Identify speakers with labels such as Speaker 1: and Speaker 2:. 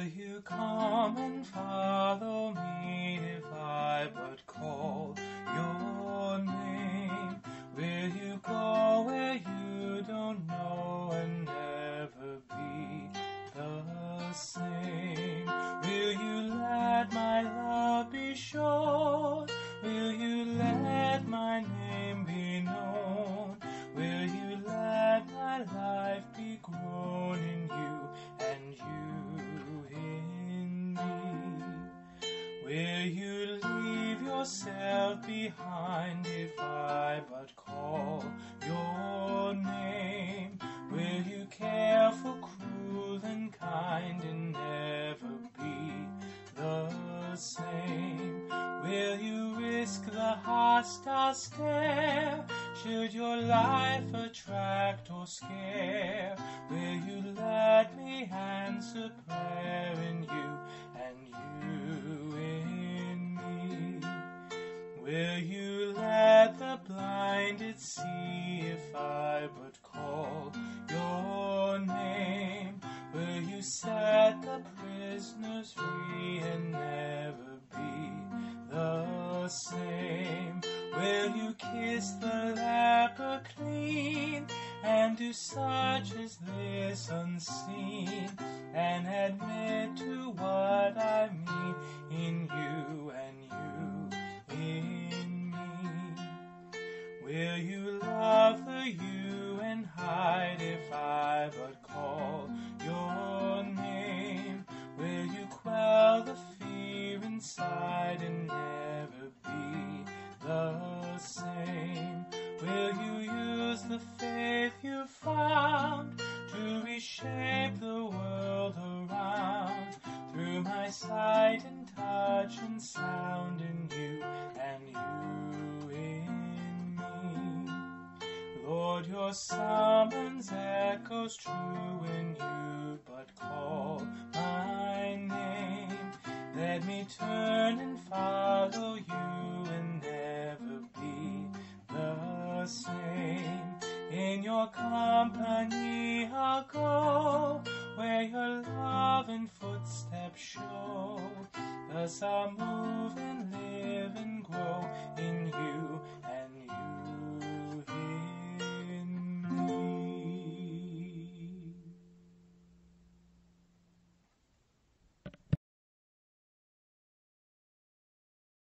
Speaker 1: you come and follow me if I but call your name? Will you go where you don't know and never be the same? Will you let my love be shown? Will you let my name be known? Will you let my life be grown in you and you in me? Will you leave yourself behind if I but call your name? Will you care for cruel and kind and never be the same? Will you risk the hostile stare? Should your life attract or scare? Will you let me answer prayer in you and you in me? Will you let the blinded see if I but call your name? Will you set the prisoners free and never be the same? Will you kiss the leper clean and do such as this unseen and admit to what I mean in you and you in me? Will you love the you and hide if I but call your name? Will you quell the fear inside and never be the same? Will you use the faith you found to reshape the world around through my sight and touch and sound in you and you in me? Lord, your summons echoes true when you but call my name. Let me turn and follow you and never be the same. In your company I'll go where your love and footsteps show. Thus I'll move and live